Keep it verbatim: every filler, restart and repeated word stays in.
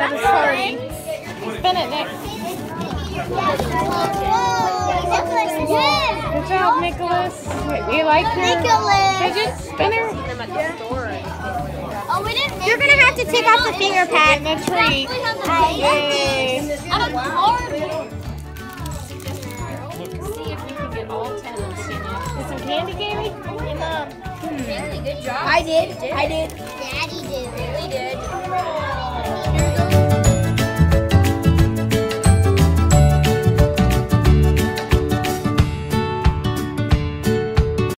this party. Spin it, Nick. Good job, Nicholas. You like your fidget spinner? Oh, we didn't. You're gonna have to take off the finger pad. The treat. Yay! I'm a card. See if we can get all ten of them. Get some candy, Gammy? Hey, Mom. Hmm. Good job. I did. I did. Daddy did. Really did.